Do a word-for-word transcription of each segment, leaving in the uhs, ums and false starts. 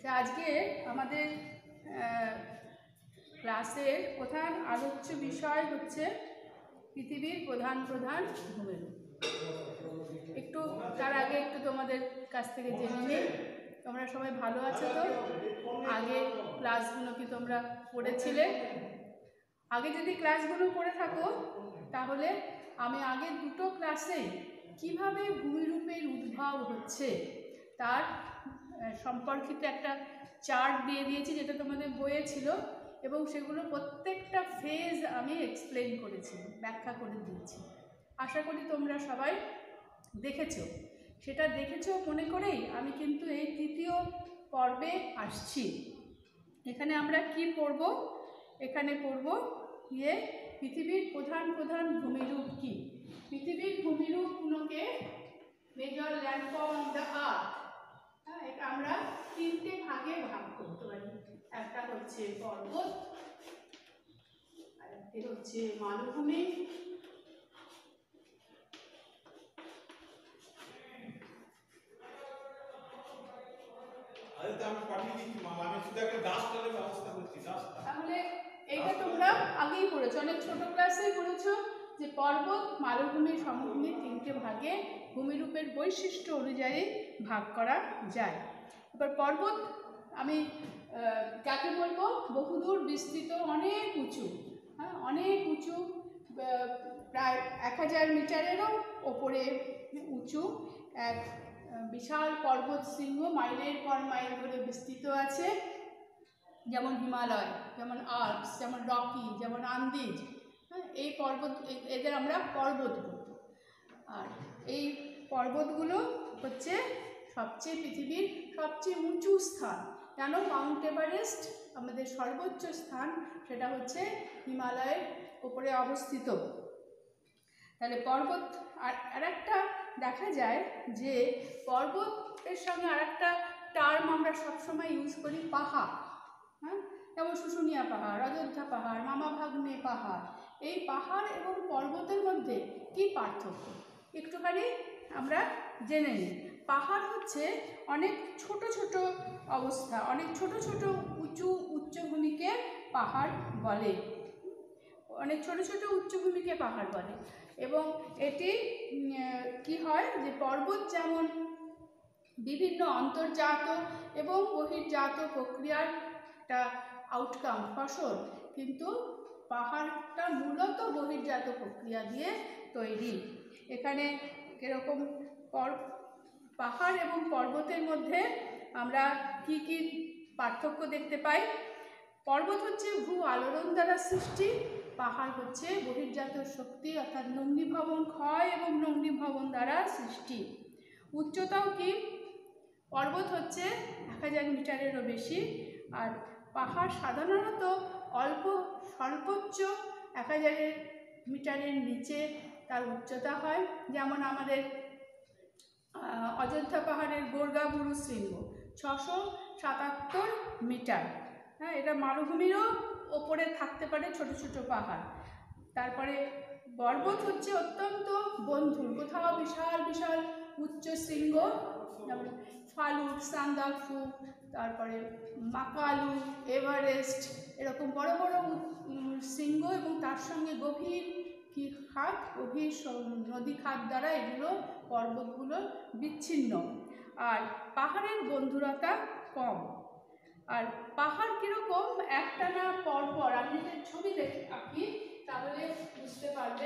আজকে আমাদের ক্লাসের প্রধান আলোচ্য বিষয় হচ্ছে পৃথিবীর প্রধান প্রধান ভূমিরূপ। একটু তার আগে একটু তোমাদের কাছ থেকে জেনে নিই, তোমরা সবাই ভালো আছো তো? আগে ক্লাসগুলো কি তোমরা পড়েছিলে? আগে যদি ক্লাসগুলো করে থাকো তাহলে আমি আগে দুটো ক্লাসে কিভাবে ভূমিরূপের উদ্ভব হচ্ছে তার সম্পর্কিত একটা চার্ট দিয়ে দিয়েছি, যেটা তোমাদের বইয়ে ছিল, এবং সেগুলো প্রত্যেকটা ফেজ আমি এক্সপ্লেন করেছি, ব্যাখ্যা করে দিয়েছি। আশা করি তোমরা সবাই দেখেছো। সেটা দেখেছো মনে করেই আমি কিন্তু এই তৃতীয় পর্বে আসছি। এখানে আমরা কি পড়ব? এখানে পড়ব ইয়ে পৃথিবীর প্রধান প্রধান ভূমিরূপ কি। পৃথিবীর ভূমিরূপগুলোকে major landform of the earth, হ্যাঁ, এটা আমরা তিনটে ভাগে ভাগ করতে পারি। একটা হচ্ছে পর্বত, আরেকটি হচ্ছে মালভূমি, তাহলে এইটা তোমরা আগেই পড়েছো, অনেক ছোট ক্লাসেই পড়েছো যে পর্বত, মালভূমি, সমভূমি তিনটে ভাগে ভূমিরূপের বৈশিষ্ট্য অনুযায়ী ভাগ করা যায়। এবার পর্বত আমি কাকে বলবো? বহুদূর বিস্তৃত, অনেক উঁচু, হ্যাঁ, অনেক উঁচু, প্রায় এক হাজার মিটারেরও ওপরে উঁচু এক বিশাল পর্বত শৃঙ্গ, মাইলের পর মাইল ধরে বিস্তৃত আছে, যেমন হিমালয়, যেমন আল্পস, যেমন রকি, যেমন আন্দিজ, হ্যাঁ, এই পর্বত, এদের আমরা পর্বত বলব। আর এই পর্বতগুলো হচ্ছে সবচেয়ে পৃথিবীর সবচেয়ে উঁচু স্থান। কেন? মাউন্ট এভারেস্ট আমাদের সর্বোচ্চ স্থান, সেটা হচ্ছে হিমালয়ের উপরে অবস্থিত। তাহলে পর্বত, আর আরেকটা দেখা যায় যে পর্বতের সঙ্গে আরেকটা টার্ম আমরা সবসময় ইউজ করি, পাহাড়, হ্যাঁ, যেমন শুশুনিয়া পাহাড়, অযোধ্যা পাহাড়, মামা ভাগ্নে পাহাড়। এই পাহাড় এবং পর্বতের মধ্যে কি পার্থক্য একটুখানি আমরা জেনে নিই। পাহাড় হচ্ছে অনেক ছোট ছোট অবস্থা, অনেক ছোট ছোট উঁচু উচ্চভূমিকে পাহাড় বলে, অনেক ছোট ছোট উচ্চভূমিকে পাহাড় বলে। এবং এটি কি হয় যে পর্বত যেমন বিভিন্ন অন্তর্জাত এবং বহির্জাত প্রক্রিয়ার একটা আউটকাম, ফসল, কিন্তু পাহাড়টা মূলত বহির্জাত প্রক্রিয়া দিয়ে তৈরি। এখানে এরকম পাহাড় এবং পর্বতের মধ্যে আমরা কি কি পার্থক্য দেখতে পাই? পর্বত হচ্ছে ভূ আলোড়ন দ্বারা সৃষ্টি, পাহাড় হচ্ছে বহির্জাত শক্তি অর্থাৎ নগ্নীভবন ক্ষয় এবং নগ্নীভবন দ্বারা সৃষ্টি। উচ্চতাও কি? পর্বত হচ্ছে এক হাজার মিটারেরও বেশি, আর পাহাড় সাধারণত অল্প সর্বোচ্চ এক হাজারের মিটারের নিচে তার উচ্চতা হয়। যেমন আমাদের অযোধ্যা পাহাড়ের গোর্গাবুরু শৃঙ্গ ছশো সাতাত্তর মিটার, হ্যাঁ, এটা মালভূমিরও ওপরে থাকতে পারে ছোট ছোট পাহাড়। তারপরে পর্বত হচ্ছে অত্যন্ত বন্ধুর, কোথাও বিশাল বিশাল উচ্চ শৃঙ্গ, যেমন ফালুট, সান্দাকফু, তারপরে মাকালু, এভারেস্ট, এরকম বড় বড় শৃঙ্গ, এবং তার সঙ্গে গভীর কি খাত, গভীর নদী খাত দ্বারা এগুলো পর্বতগুলো বিচ্ছিন্ন। আর পাহাড়ের বন্ধুরতা কম। আর পাহাড় কিরকম? একটানা পরপর, আমি যদি ছবি দেখে আঁকি তাহলে বুঝতে পারবে।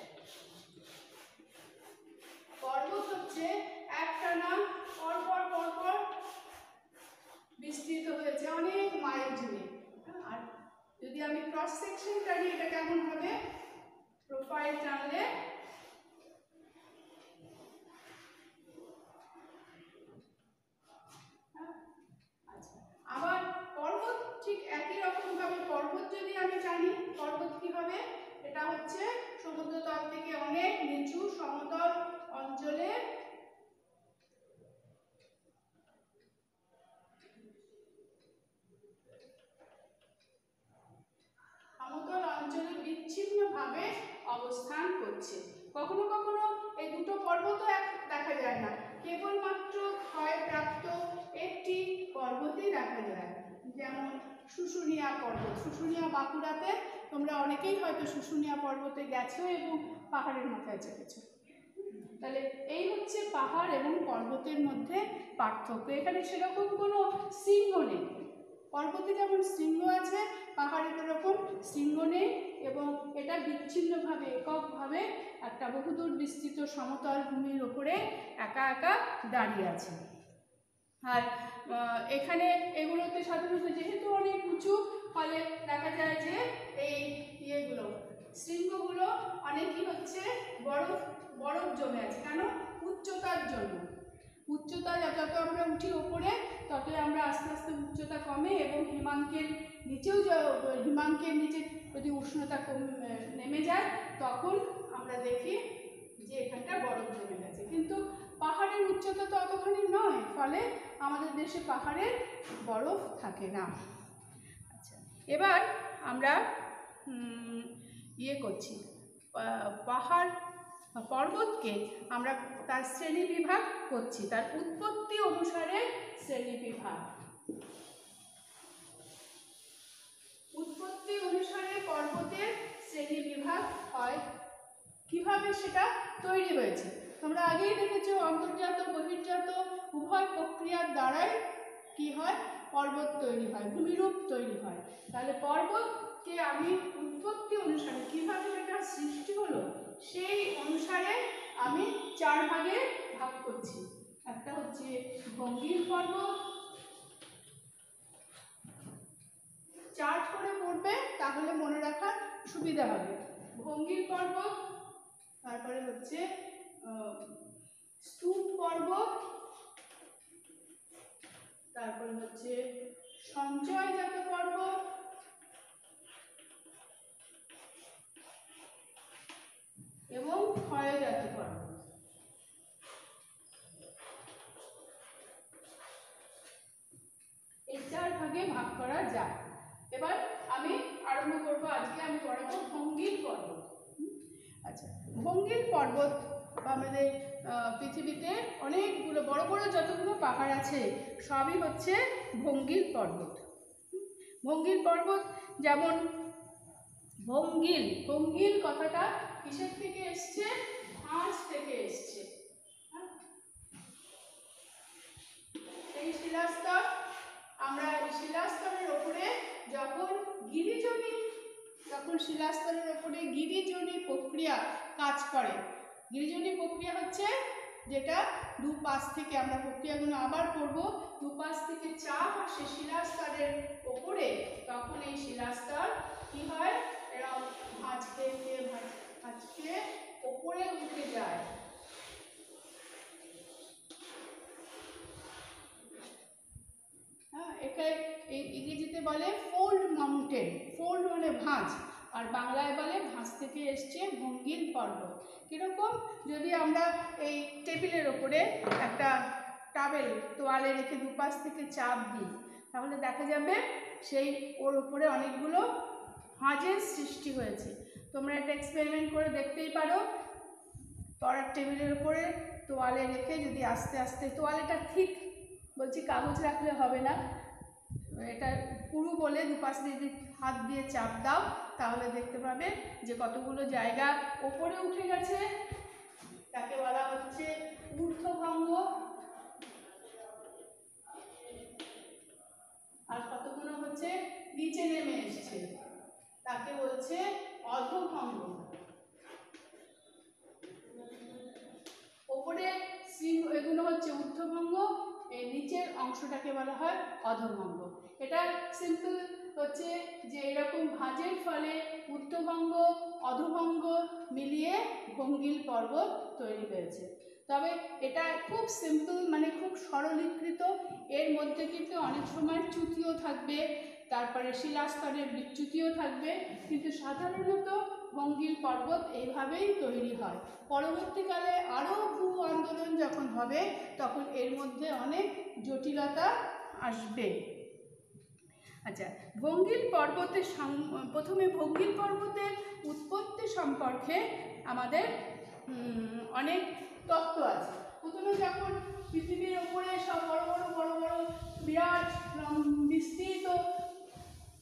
পর্বত হচ্ছে একটানা পরপর পরপর বিস্তৃত হয়েছে অনেক মাইল জুড়ে। আর যদি আমি ক্রস সেকশন টানি, এটা কেমন হবে? প্রোফাইল টানলে আবার পর্বত ঠিক একই রকম ভাবে, পর্বত যদি আমি টানি, পর্বত কি হবে? এটা হচ্ছে সমুদ্র তল থেকে অনেক নিচু সমতল অঞ্চলে সমতল অঞ্চলে বিচ্ছিন্ন ভাবে অবস্থান করছে। কখনো কখনো এই দুটো পর্বতও এক দেখা যায় না, কেবলমাত্র ক্ষয়প্রাপ্ত একটি পর্বতই দেখা শুশুনিয়া পর্বত। শুশুনিয়া বাঁকুড়াতে, তোমরা অনেকেই হয়তো শুশুনিয়া পর্বতে গেছো এবং পাহাড়ের মাথায় চেপেছো। তাহলে এই হচ্ছে পাহাড় এবং পর্বতের মধ্যে পার্থক্য। এখানে সেরকম কোনো শৃঙ্গ নেই। পর্বতে যেমন শৃঙ্গ আছে, পাহাড়ে এরকম শৃঙ্গ নেই, এবং এটা বিচ্ছিন্নভাবে এককভাবে একটা বহুদূর বিস্তৃত সমতল ভূমির ওপরে একা একা দাঁড়িয়ে আছে। আর এখানে এগুলোতে সাধারণত যেহেতু অনেক উঁচু, ফলে দেখা যায় যে এই ইয়েগুলো শৃঙ্গগুলো অনেকই হচ্ছে বরফ বরফ জমে আছে। কেন? উচ্চতার জন্য। উচ্চতা যত আমরা উঠি ওপরে, ততই আমরা আস্তে আস্তে উচ্চতা কমে, এবং হিমাঙ্কের নিচেও হিমাঙ্কের নিচে যদি উষ্ণতা কম নেমে যায়, তখন আমরা দেখি যে এখানটা বরফ জমে গেছে। কিন্তু পাহাড়ের উচ্চতা তো অতখানি নয়, ফলে আমাদের দেশে পাহাড়ে বরফ থাকে না। আচ্ছা, এবার আমরা ইয়ে করছি, পাহাড় পর্বতকে আমরা তার শ্রেণী বিভাগ করছি, তার উৎপত্তি অনুসারে শ্রেণী বিভাগ। উৎপত্তি অনুসারে পর্বতের শ্রেণী বিভাগ হয়। কিভাবে সেটা তৈরি হয়েছে তোমরা আগেই দেখেছো, অন্তর্জাত বহির্জাত উভয় প্রক্রিয়ার দ্বারাই কি হয়, পর্বত তৈরি হয়, ভূমিরূপ তৈরি হয়। তাহলে পর্বতকে আমি উৎপত্তি অনুসারে কিভাবে এটা সৃষ্টি হলো সেই অনুসারে আমি চার ভাগে ভাগ করছি। একটা হচ্ছে ভঙ্গির পর্বত, চার্ট করে পড়বে তাহলে মনে রাখার সুবিধা হবে। ভঙ্গির পর্বত, তারপরে হচ্ছে স্তূপ পর্বত, তারপরে হচ্ছে সঞ্চয়জাত পর্বত, এবং ক্ষয়জাত পর্বত। এই চার ভাগে ভাগ করা যায়। এবার আমি আরম্ভ করবো, আজকে আমি পড়াবো ভঙ্গির পর্বত। আচ্ছা, ভঙ্গির পর্বত আমাদের পৃথিবীতে অনেকগুলো বড় বড় যতগুলো পাহাড় আছে সবই হচ্ছে ভঙ্গির পর্বত। ভঙ্গির পর্বত যেমন ভঙ্গিল, ভঙ্গিল কথাটা কিসের থেকে এসছে? ভাঁজ থেকে এসছে। এই শিলাস্তর, আমরা শিলাস্তরের ওপরে যখন গিরিজনী যখন শিলাস্তরের ওপরে গিরিজনী প্রক্রিয়া কাজ করে, গিরিজনী প্রক্রিয়া হচ্ছে যেটা দুপাশ থেকে, আমরা প্রক্রিয়াগুলো আবার করব, দুপাশ থেকে চাপ আসে শিলাস্তরের ওপরে, তখন এই শিলাস্তর কি হয়, এরকম ভাঁজকে ভাঁজকে ওপরে উঠে যায়। হ্যাঁ, একে ইংরেজিতে বলে ফোল্ড মাউন্টেন। ফোল্ড মানে ভাঁজ, আর বাংলায় বলে ভাঁজ থেকে এসছে ভঙ্গিল পর্বত। কীরকম? যদি আমরা এই টেবিলের ওপরে একটা টাওয়েল তোয়ালে রেখে দুপাশ থেকে চাপ দিই, তাহলে দেখা যাবে সেই ওর উপরে অনেকগুলো ভাঁজের সৃষ্টি হয়েছে। তোমরা একটা এক্সপেরিমেন্ট করে দেখতেই পারো। পড়ার টেবিলের উপরে তোয়ালে রেখে যদি আস্তে আস্তে, তোয়ালেটা ঠিক বলছি, কাগজ রাখলে হবে না, এটা পুরু বলে দুপাশ দিয়ে যদি হাত দিয়ে চাপ দাও, তাহলে দেখতে পাবে যে কতগুলো জায়গা ওপরে উঠে গেছে, তাকে বলা হচ্ছে ঊর্ধ্বভঙ্গ, আর কতগুলো হচ্ছে নিচে নেমে এসছে, তাকে বলছে অধোভঙ্গ। ওপরে এগুলো হচ্ছে ঊর্ধ্বভঙ্গ, এর নিচের অংশটাকে বলা হয় অধোভঙ্গ। এটা সিম্পল হচ্ছে যে এরকম ভাঁজের ফলে ঊর্ধ্বভঙ্গ অধোভঙ্গ মিলিয়ে ভঙ্গিল পর্বত তৈরি হয়েছে। তবে এটা খুব সিম্পল, মানে খুব সরলীকৃত। এর মধ্যে কিন্তু অনেক সময় চ্যুতিও থাকবে, তারপরে শিলাস্তরের বিচ্যুতিও থাকবে, কিন্তু সাধারণত ভঙ্গিল পর্বত এইভাবেই তৈরি হয়। পরবর্তীকালে আরও ভূ আন্দোলন যখন হবে, তখন এর মধ্যে অনেক জটিলতা আসবে। আচ্ছা, ভঙ্গিল পর্বতের প্রথমে ভঙ্গিল পর্বতের উৎপত্তি সম্পর্কে আমাদের অনেক তত্ত্ব আছে। প্রথমে যখন পৃথিবীর ওপরে সব বড় বড় বড় বড় বিরাট বিস্তৃত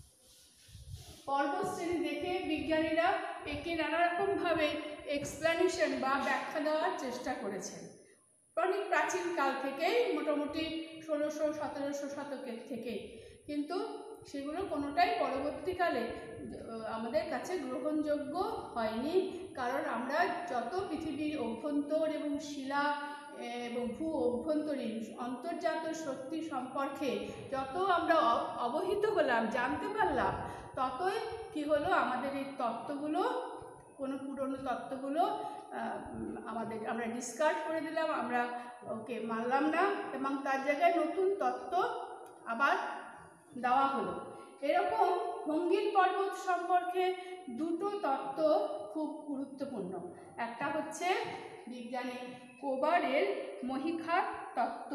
বিজ্ঞানীরা একে নানা রকমভাবে এক্সপ্লানেশন বা ব্যাখ্যা দেওয়ার চেষ্টা করেছেন অনেক প্রাচীন কাল থেকেই, মোটামুটি ষোলোশো সতেরোশো শতকের থেকে, কিন্তু সেগুলো কোনোটাই পরবর্তীকালে আমাদের কাছে গ্রহণযোগ্য হয়নি। কারণ আমরা যত পৃথিবীর অভ্যন্তর এবং শিলা এবং ভূ অভ্যন্তরীণ অন্তর্জাত শক্তি সম্পর্কে যত আমরা অবহিত হলাম, জানতে পারলাম, ততই কি হলো আমাদের এই তত্ত্বগুলো, কোনো পুরনো তত্ত্বগুলো আমাদের আমরা ডিসকার্ড করে দিলাম, আমরা ওকে মানলাম না, এবং তার জায়গায় নতুন তত্ত্ব আবার দেওয়া হলো। এরকম ভঙ্গিল পর্বত সম্পর্কে দুটো তত্ত্ব খুব গুরুত্বপূর্ণ। একটা হচ্ছে বিজ্ঞানী কোবারের মহীখাত তত্ত্ব।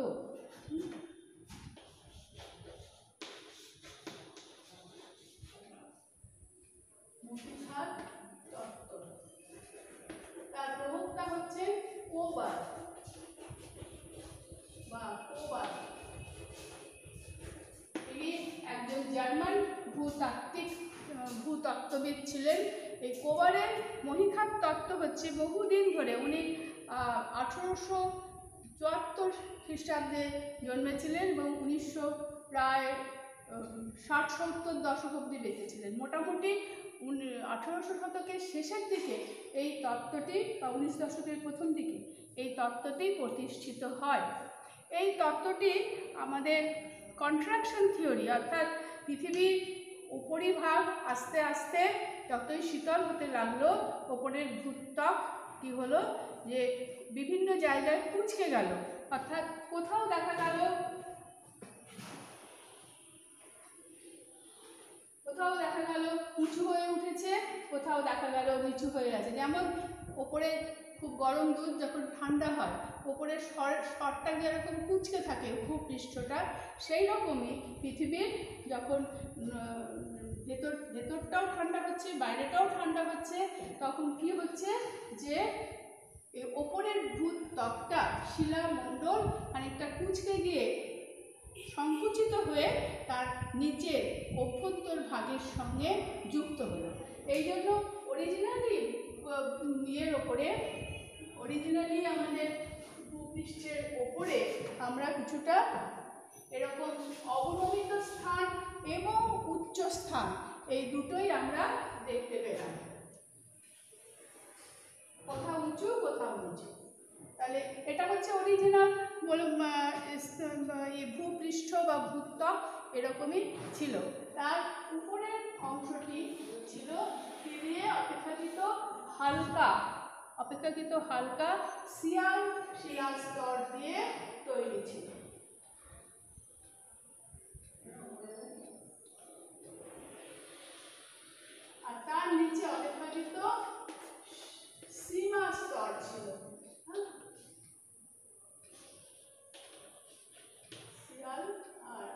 মহীখাত তত্ত্ব, তার প্রবক্তা হচ্ছে কোবার বা কোবার। তিনি একজন জার্মান ভূতাত্ত্বিক ভূতত্ত্ববিদ ছিলেন। এই কোবারের মহীখাত তত্ত্ব হচ্ছে বহুদিন ধরে, উনি আঠেরোশো চুয়াত্তর খ্রিস্টাব্দে জন্মেছিলেন এবং উনিশশো প্রায় ষাট সত্তর দশক অব্দি বেঁচেছিলেন। মোটামুটি আঠেরোশো শতকের শেষের দিকে এই তত্ত্বটি, বা উনিশ দশকের প্রথম দিকে এই তত্ত্বটি প্রতিষ্ঠিত হয়। এই তত্ত্বটি আমাদের কন্ট্রাকশন থিওরি, অর্থাৎ পৃথিবীর উপরিভাগ আস্তে আস্তে যতই শীতল হতে লাগলো, ওপরের ভূত্বক কি হলো যে বিভিন্ন জায়গায় কুঁচকে গেল, অর্থাৎ কোথাও দেখা গেল কোথাও দেখা গেল উঁচু হয়ে উঠেছে, কোথাও দেখা গেল নিচু হয়ে গেছে। যেমন ওপরে খুব গরম দুধ যখন ঠান্ডা হয়, ওপরের স্তরটা যেরকম কুঁচকে থাকে ভূপৃষ্ঠটা, সেই রকমই পৃথিবীর যখন ভেতর ভেতরটাও ঠান্ডা হচ্ছে, বাইরেটাও ঠান্ডা হচ্ছে, তখন কি হচ্ছে যে ওপরের ভূত্বকটা, শিলামণ্ডল খানিকটা কুঁচকে গিয়ে সংকুচিত হয়ে তার নিচের অভ্যন্তর ভাগের সঙ্গে যুক্ত হলো। এই জন্য অরিজিনালি ইয়ের ওপরে, অরিজিনালি আমাদের ভূপৃষ্ঠের ওপরে আমরা কিছুটা এরকম অবনমিত স্থান এবং উচ্চ স্থান, এই দুটোই আমরা দেখতে পেলাম, কোথাও উঁচু কোথাও নিচু। তাহলে এটা হচ্ছে অরিজিনাল ভূপৃষ্ঠ বা ভূত্বক, এরকমই ছিল। তার উপরের অংশটি ছিল কি দিয়ে অপেক্ষাকৃত হালকা, অপেক্ষাকৃত হালকা শিয়াল শিলা স্তর দিয়ে তৈরি ছিল। আর তার নিচে অপেক্ষাকৃত সীমা স্তর ছিল, শিয়াল, আর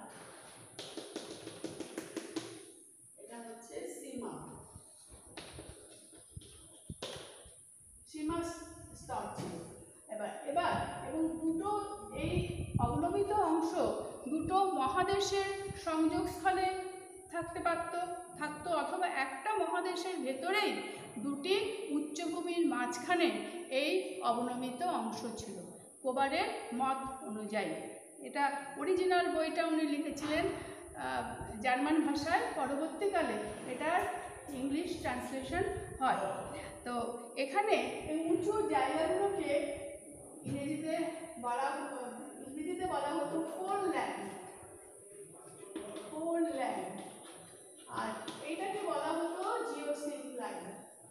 এটা হচ্ছে সীমা সীমা স্তর ছিল। এবার এবার এবং দুটো এই অবনমিত অংশ দুটো মহাদেশের সংযোগস্থলে থাকতে পারত থাকতো অথবা একটা মহাদেশের ভেতরেই দুটি উচ্চভূমির মাঝখানে এই অবনমিত অংশ ছিল, কোবারের মত অনুযায়ী। এটা অরিজিনাল বইটা উনি লিখেছিলেন জার্মান ভাষায়, পরবর্তীকালে এটার ইংলিশ ট্রান্সলেশন হয়। তো এখানে এই উঁচু জায়গাগুলোকে ইংরেজিতে বলা ইংরেজিতে বলা হতো ফোরল্যান্ড, ফোরল্যান্ড, আর এইটাকে বলা হতো জিওসিনক্লাইন।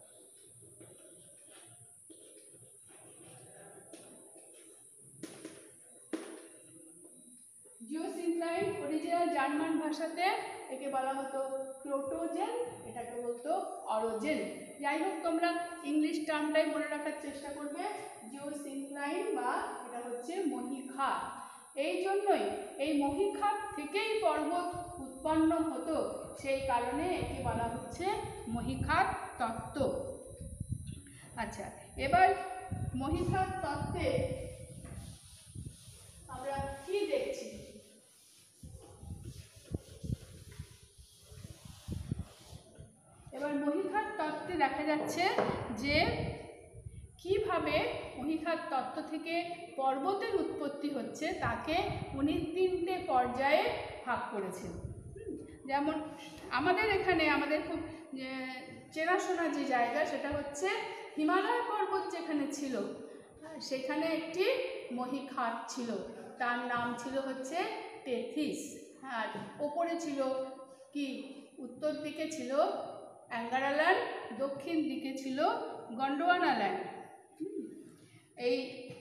জিওসিনক্লাইন অরিজিনাল জার্মান ভাষাতে একে বলা হতো ক্লোটোজেন, এটাকে বলতো অরোজেন। যাই হোক, তোমরা ইংলিশ টার্মটাই মনে রাখার চেষ্টা করবে, জিওসিনক্লাইন বা এটা হচ্ছে মহীখাত। এই জন্যই এই মহীখাত থেকেই পর্বত উৎপন্ন হতো, সেই কারণে একে বলা হচ্ছে মহীখাত তত্ত্ব। আচ্ছা, এবার মহীখাত তত্ত্বে আমরা কি দেখছি? এবার মহীখাত তত্ত্ব দেখা যাচ্ছে যে কিভাবে মহীখাত তত্ত্ব থেকে পর্বতের উৎপত্তি হচ্ছে তাকে উনি তিনটে পর্যায়ে ভাগ করেছেন। যেমন আমাদের এখানে আমাদের খুব চেনাশোনা যে জায়গা সেটা হচ্ছে হিমালয় পর্বত যেখানে ছিল সেখানে একটি মহীখাত ছিল, তার নাম ছিল হচ্ছে টেথিস। আর ওপরে ছিল কি, উত্তর দিকে ছিল অ্যাঙ্গারাল্যান্ড, দক্ষিণ দিকে ছিল গন্ডোয়ানাল্যান্ড। এই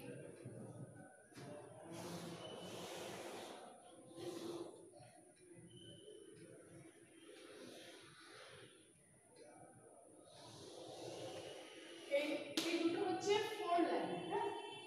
এই দুটো হচ্ছে ফোরল্যান্ড। হ্যাঁ,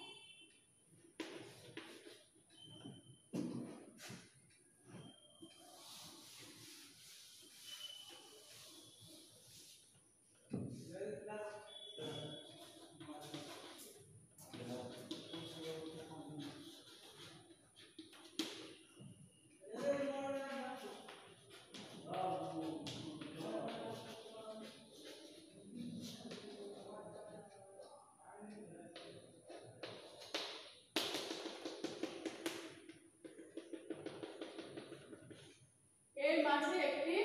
এর মাঝে একটি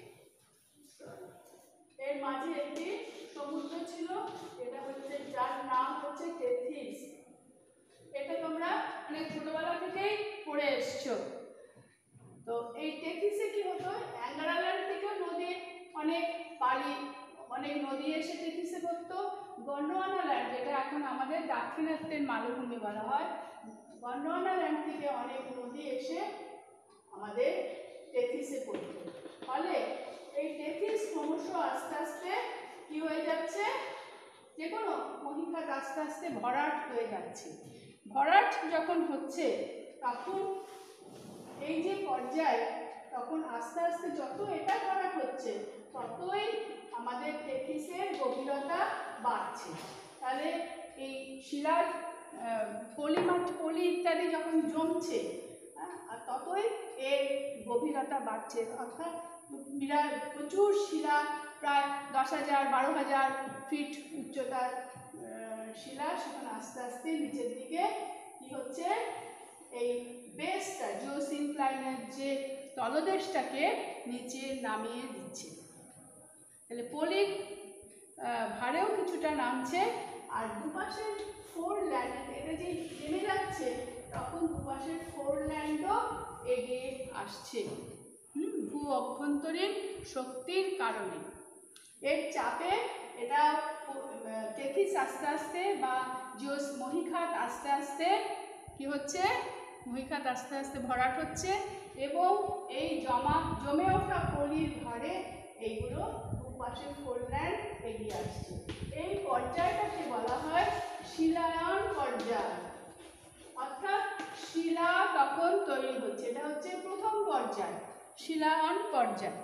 এর মাঝে একটি সমুদ্র ছিল, এটা হচ্ছে যার নাম হচ্ছে টেথিস। এটা তোমরা অনেক ছোটবেলা থেকেই পড়ে এসছো। তো এই টেথিসে কি হতো, অ্যাঙ্গারাল্যান্ড থেকে নদী অনেক পালি অনেক নদী এসে টেথিসে পড়তো। গন্ডোয়ানাল্যান্ড, যেটা এখন আমাদের দাক্ষিণাত্যের মালভূমি বলা হয়, গন্ডোয়ানাল্যান্ড থেকে অনেক নদী এসে আমাদের টেথিসে পড়তো। ফলে এই টেথিস ক্রমশ আস্তে আস্তে কি হয়ে যাচ্ছে, যে কোনো মহীখাত আস্তে আস্তে ভরাট হয়ে যাচ্ছে। ভরাট যখন হচ্ছে তখন এই যে পর্যায়, তখন আস্তে আস্তে যত এটা ভরাট হচ্ছে ততই আমাদের টেথিসের গভীরতা বাড়ছে। তাহলে এই শিলার পলি মাটি পলি ইত্যাদি যখন জমছে আর ততই এর গভীরতা বাড়ছে, অর্থাৎ বিরাট প্রচুর শিলা, প্রায় দশ হাজার বারো হাজার ফিট উচ্চতার শিলা সেখানে আস্তে আস্তে নিচের দিকে কি হচ্ছে, এই বেসটা জিওসিনক্লাইনের যে তলদেশটাকে নিচে নামিয়ে দিচ্ছে। তাহলে পলির ভারেও কিছুটা নামছে, আর দুপাশের ফোরল্যান্ড এটা যে নেমে যাচ্ছে তখন দুপাশের ফোরল্যান্ডও এগিয়ে আসছে হুম ভূ অভ্যন্তরীণ শক্তির কারণে। এর চাপে এটা টেথিস আস্তে আস্তে বা জিওস মহীখাত আস্তে আস্তে কি হচ্ছে, মহীখাত আস্তে আস্তে ভরাট হচ্ছে এবং এই জমা জমে ওঠা পলির ভারে এইগুলো দুপাশের ফোরল্যান্ড এগিয়ে আসছে। এই পর্যায়টাকে বলা হয় শিলায়ন পর্যায়, অর্থাৎ শিলা তখন তৈরি হচ্ছে। এটা হচ্ছে প্রথম পর্যায়, শিলায়ন পর্যায়।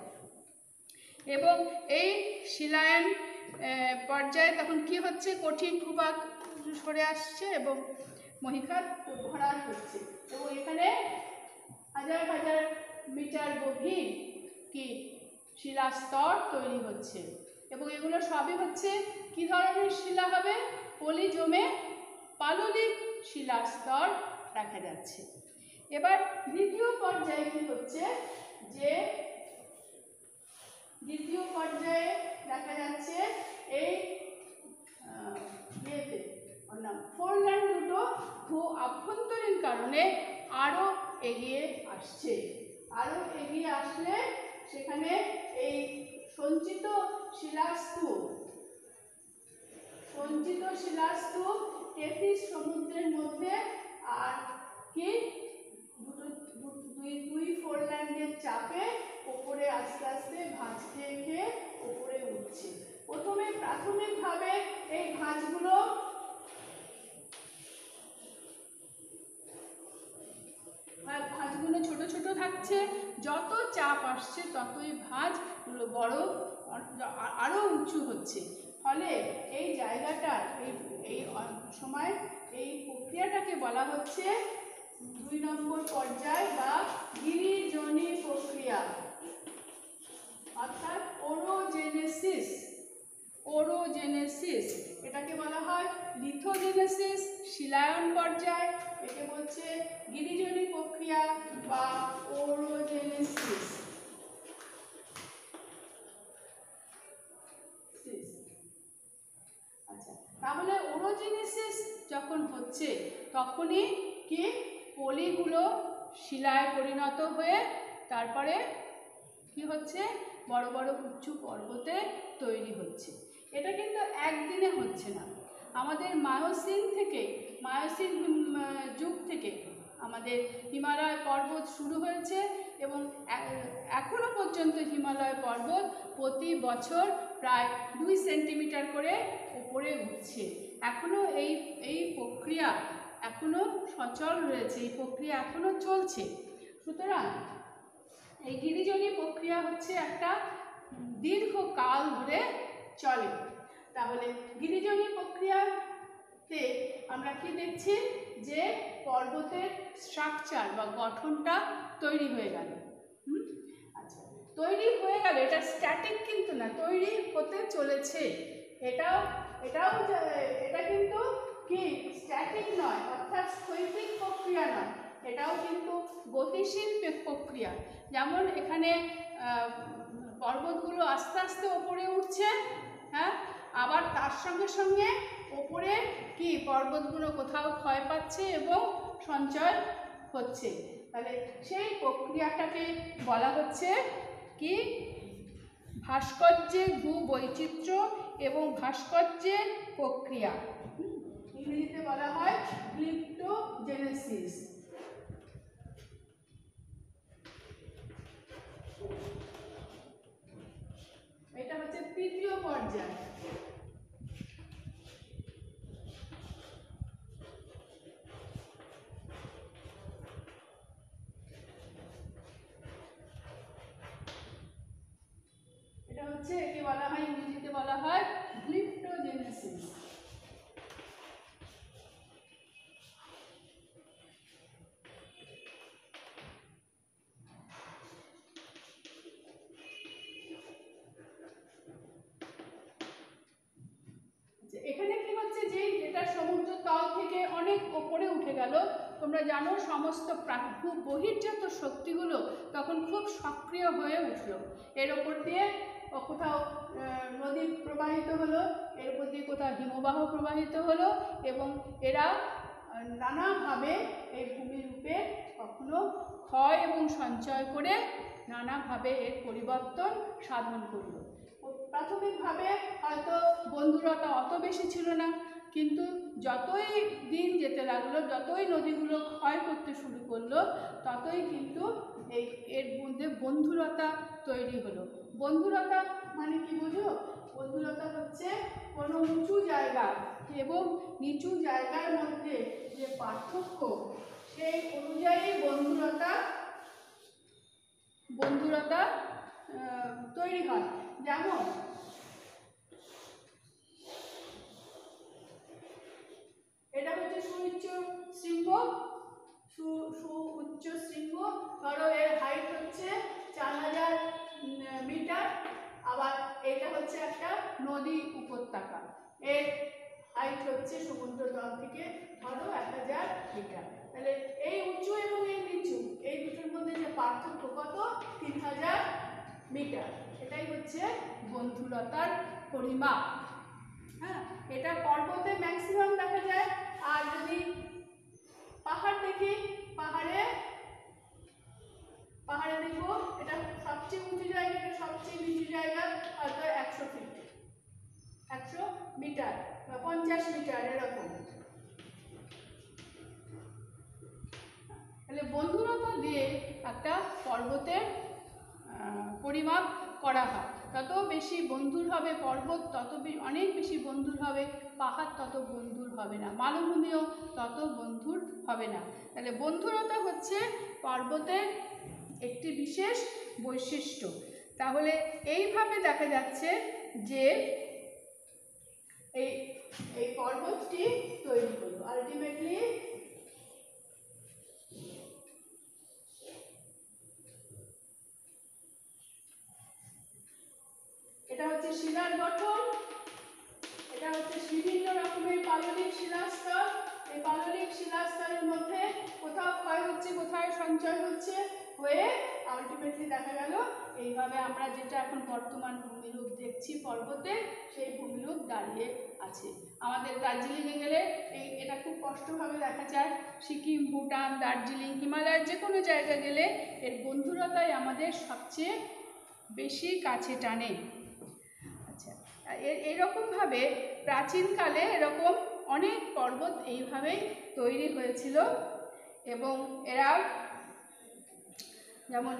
এবং এই শিলায়ন পর্যায়ে তখন কি হচ্ছে, কঠিন ভূভাগ সরে আসছে এবং মহীখাত ভরাট হচ্ছে এবং এখানে হাজার হাজার মিটার গভীর কি শিলাস্তর তৈরি হচ্ছে। এবং এগুলো সবই হচ্ছে কি ধরনের শিলা হবে, পলি জমে পাললিক শিলাস্তর দেখা যাচ্ছে। এবার দ্বিতীয় পর্যায়ে কি হচ্ছে, যে দ্বিতীয় পর্যায়ে দেখা যাচ্ছে এই ইয়েতে ফোরল্যান্ড দুটো ভূ আভ্যন্তরীণ কারণে আরো এগিয়ে আসছে। আরো এগিয়ে আসলে সেখানে এই সঞ্চিত শিলাস্তূপ সঞ্চিত শিলাস্তূপ টেথিস সমুদ্রের মধ্যে আর কি দুই দুই ফোরল্যান্ডের চাপে উপরে আস্তে আস্তে ভাঁজ খেয়ে খেয়ে উপরে উঠছে। প্রথমে প্রাথমিকভাবে এই ভাঁজগুলো ভাঁজগুলো ছোট ছোট থাকছে, যত চাপ আসছে ততই ভাঁজগুলো বড় আরো উঁচু হচ্ছে। ফলে এই জায়গাটা এই এই সময় এই প্রক্রিয়াটাকে বলা হচ্ছে দুই নম্বর পর্যায় বা গিরিজনী প্রক্রিয়া, অর্থাৎ ওরোজেনেসিস। ওরো এটাকে বলা হয় লিথোজেনেসিস, শিলায়ন পর্যায়। একে বলছে গিরিজনী প্রক্রিয়া বা ওরোজেনেসিস। আচ্ছা, তাহলে ওরোজেনেসিস যখন হচ্ছে তখনই কি পলিগুলো শিলায় পরিণত হয়ে তারপরে কি হচ্ছে বড় বড় উঁচু পর্বতে তৈরি হচ্ছে। এটা কিন্তু একদিনে হচ্ছে না। আমাদের মায়োসিন থেকে মায়োসিন যুগ থেকে আমাদের হিমালয় পর্বত শুরু হয়েছে এবং এখনো পর্যন্ত হিমালয় পর্বত প্রতি বছর প্রায় দুই সেন্টিমিটার করে উপরে উঠছে। এখনো এই এই প্রক্রিয়া এখনো সচল রয়েছে, এই প্রক্রিয়া এখনো চলছে। সুতরাং এই গিরিজনী প্রক্রিয়া হচ্ছে একটা দীর্ঘকাল ধরে চলে। তাহলে গিরিজনী প্রক্রিয়াতে আমরা কি দেখছি যে পর্বতের স্ট্রাকচার বা গঠনটা তৈরি হয়ে গেল। হুম আচ্ছা, তৈরি হয়ে গেল, এটা স্ট্যাটিক কিন্তু না, তৈরি হতে চলেছে। এটাও এটাও এটা কিন্তু কি স্ট্যাটিক নয়, অর্থাৎ স্থৈতিক প্রক্রিয়া নয়, এটাও কিন্তু গতিশীল প্রক্রিয়া। যেমন এখানে পর্বতগুলো আস্তে আস্তে ওপরে উঠছে, হ্যাঁ, আবার তার সঙ্গে সঙ্গে ওপরে কি পর্বতগুলো কোথাও ক্ষয় পাচ্ছে এবং সঞ্চয় হচ্ছে। তাহলে সেই প্রক্রিয়াটাকে বলা হচ্ছে কি ভাস্কর্যের ভূবৈচিত্র্য এবং ভাস্কর্যের প্রক্রিয়া। ইংরেজিতে বলা হয় ক্লিপ্টোজেনেসিস। এটা হচ্ছে তৃতীয় পর্যায়। এটা হচ্ছে একে বলা হয় ইংরেজিতে বলা হয় ক্লিপ্টোজেনেসিস। এখানে কি হচ্ছে যে যেটা সমুদ্র তল থেকে অনেক উপরে উঠে গেল, তোমরা জানো সমস্ত খুব বহির্জাত শক্তিগুলো তখন খুব সক্রিয় হয়ে উঠলো। এর ওপর দিয়ে কোথাও নদী প্রবাহিত হলো, এর উপর দিয়ে কোথাও হিমবাহ প্রবাহিত হলো এবং এরা নানাভাবে এই ভূমিরূপে কখনো ক্ষয় এবং সঞ্চয় করে নানাভাবে এর পরিবর্তন সাধন করলো। প্রাথমিকভাবে হয়তো বন্ধুরতা অত বেশি ছিল না, কিন্তু যতই দিন যেতে লাগলো, যতই নদীগুলো ক্ষয় করতে শুরু করলো, ততই কিন্তু এই এর মধ্যে বন্ধুরতা তৈরি হলো। বন্ধুরতা মানে কি বুঝো? বন্ধুরতা হচ্ছে কোনো উঁচু জায়গা এবং নিচু জায়গার মধ্যে যে পার্থক্য, সেই অনুযায়ী বন্ধুরতা বন্ধুরতা তৈরি হয়। যেমন এটা হচ্ছে সুউচ্চ শৃঙ্গ, সুউচ্চ শৃঙ্গ, ধরো এর হাইট হচ্ছে চার হাজার মিটার, আবার এটা হচ্ছে একটা নদী উপত্যকা, এর হাইট হচ্ছে সমুদ্র তল থেকে ধরো এক হাজার মিটার। তাহলে এই উঁচু এবং এই নিচু, এই দুটোর মধ্যে যে পার্থক্য কত? তিন হাজার মিটার। এটাই হচ্ছে বন্ধুরতার পরিমাপ। হ্যাঁ, এটা পর্বতে ম্যাক্সিমাম দেখা যায়। আর যদি পাহাড় দেখি, পাহাড়ে পাহাড়ে দেখবো এটা সবচেয়ে উঁচু জায়গা, এটা সবচেয়ে নিচু জায়গা, হয়তো একশো ফিট, একশো মিটার বা পঞ্চাশ মিটার এরকম। তাহলে বন্ধুরতা দিয়ে একটা পর্বতের পরিমাপ করা হয়। তত বেশি বন্ধুর হবে পর্বত, তত অনেক বেশি বন্ধুর হবে পাহাড়, তত বন্ধুর হবে না, মালভূমিও তত বন্ধুর হবে না। তাহলে বন্ধুরতা হচ্ছে পর্বতের একটি বিশেষ বৈশিষ্ট্য। তাহলে এইভাবে দেখা যাচ্ছে যে এই এই পর্বতটি তৈরি হলো। আলটিমেটলি এটা হচ্ছে শিলার গঠন, এটা হচ্ছে বিভিন্ন রকমের পাললিক শিলাস্তর। এই পাললিক শিলাস্তরের মধ্যে কোথাও ক্ষয় হচ্ছে, কোথায় সঞ্চয় হচ্ছে, হয়ে আলটিমেটলি দেখা গেল এইভাবে আমরা যেটা এখন বর্তমান ভূমিরূপ দেখছি পর্বতে, সেই ভূমিরূপ দাঁড়িয়ে আছে। আমাদের দার্জিলিংয়ে গেলে এই এটা খুব স্পষ্টভাবে দেখা যায়। সিকিম, ভুটান, দার্জিলিং, হিমালয়ের যে কোনো জায়গায় গেলে এর বন্ধুরতাই আমাদের সবচেয়ে বেশি কাছে টানে। আচ্ছা, এর এরকমভাবে প্রাচীনকালে এরকম অনেক পর্বত এইভাবেই তৈরি হয়েছিল এবং এরা যেমন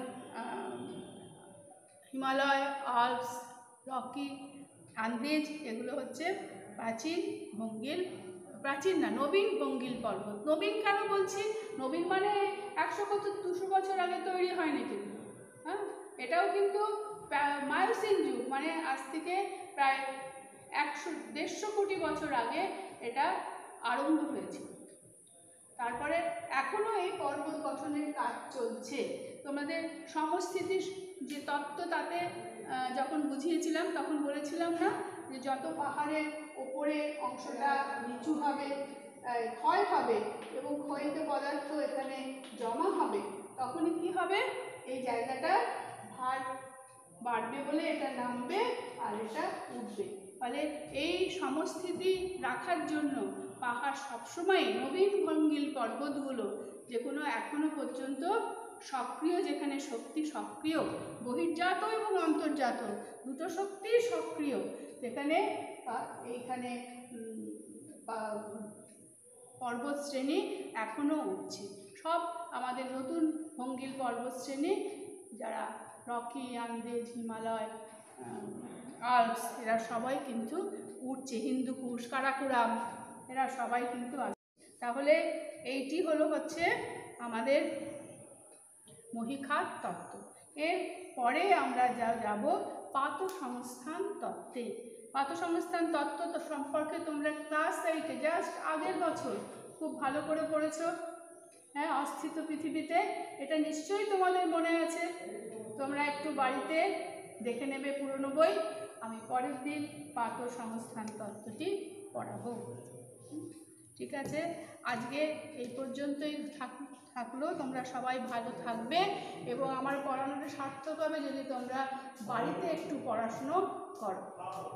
হিমালয়, আল্পস, রকি, আন্দেজ এগুলো হচ্ছে প্রাচীন ভঙ্গিল, প্রাচীন না নবীন ভঙ্গিল পর্বত। নবীন কেন বলছি? নবীন মানে একশো কত দুশো বছর আগে তৈরি হয়নি কিন্তু, হ্যাঁ, এটাও কিন্তু মায়োসিন যুগ, মানে আজ থেকে প্রায় একশো দেড়শো কোটি বছর আগে এটা আরম্ভ হয়েছিল। তারপরে এখনো এই পর্বত গঠনের কাজ চলছে। তোমাদের সমস্থিতির যে তত্ত্ব তাতে যখন বুঝিয়েছিলাম তখন বলেছিলাম না যে যত পাহাড়ের ওপরে অংশটা নিচু হবে, ক্ষয় হবে এবং ক্ষয়িত পদার্থ এখানে জমা হবে, তখনই কি হবে, এই জায়গাটা ভার বাড়বে বলে এটা নামবে আর এটা উঠবে। ফলে এই সমস্থিতি রাখার জন্য পাহাড় সবসময় নবীন ভঙ্গিল পর্বতগুলো যেগুলো এখনো পর্যন্ত সক্রিয়, যেখানে শক্তি সক্রিয়, বহির্জাত এবং অন্তর্জাত দুটো শক্তি সক্রিয়, সেখানে এইখানে পর্বত শ্রেণী এখনো উঠছে। সব আমাদের নতুন ভঙ্গিল পর্বত শ্রেণী যারা রকি, আন্দেজ, হিমালয়, আল্পস এরা সবাই কিন্তু উঠছে। হিন্দুকুশ, কারাকোরাম এরা সবাই কিন্তু আছে। তাহলে এইটি হলো হচ্ছে আমাদের মহীখাত তত্ত্ব। এর পরে আমরা যা যাব পাতসংস্থান তত্ত্বে। পাতসংস্থান তত্ত্ব তো সম্পর্কে তোমরা ক্লাস এইটে জাস্ট আগের বছর খুব ভালো করে পড়েছো, হ্যাঁ, অস্থিত পৃথিবীতে। এটা নিশ্চয়ই তোমাদের মনে আছে, তোমরা একটু বাড়িতে দেখে নেবে পুরনো বই। আমি পরের দিন পাতসংস্থান তত্ত্বটি পড়াবো। ঠিক আছে, আজকে এই পর্যন্তই থাকলো। তোমরা সবাই ভালো থাকবে এবং আমার পড়ানোটা সার্থক হবে যদি তোমরা বাড়িতে একটু পড়াশুনো করো।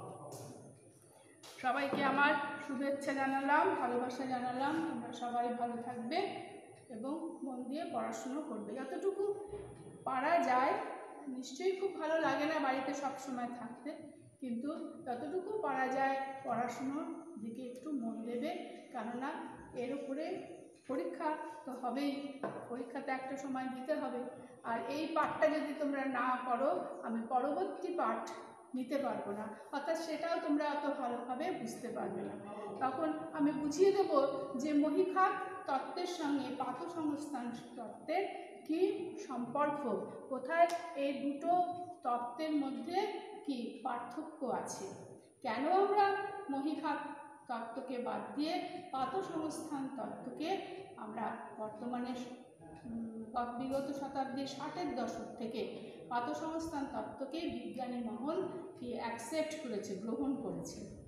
সবাইকে আমার শুভেচ্ছা জানালাম, ভালোবাসা জানালাম। তোমরা সবাই ভালো থাকবে এবং মন দিয়ে পড়াশুনো করবে যতটুকু পারা যায়। নিশ্চয়ই খুব ভালো লাগে না বাড়িতে সব সময় থাকতে, কিন্তু যতটুকু পারা যায় পড়াশুনোর দিকে একটু মন দেবে, কেননা এর উপরে পরীক্ষা তো হবেই, পরীক্ষাতে একটা সময় দিতে হবে। আর এই পাঠটা যদি তোমরা না করো আমি পরবর্তী পাঠ নিতে পারবো না, অর্থাৎ সেটাও তোমরা অত ভালোভাবে বুঝতে পারবে না। তখন আমি বুঝিয়ে দেব যে মহীখাত তত্ত্বের সঙ্গে পাতসংস্থান তত্ত্বের কি সম্পর্ক, কোথায় এই দুটো তত্ত্বের মধ্যে কি পার্থক্য আছে, কেন আমরা মহীখাত তত্ত্বকে বাদ দিয়ে পাতসংস্থান তত্ত্বকে আমরা বর্তমানে বিগত শতাব্দীর ষাটের দশক থেকে পাতসংস্থান তত্ত্বকে বিজ্ঞানী মহল কি অ্যাকসেপ্ট করেছে, গ্রহণ করেছে।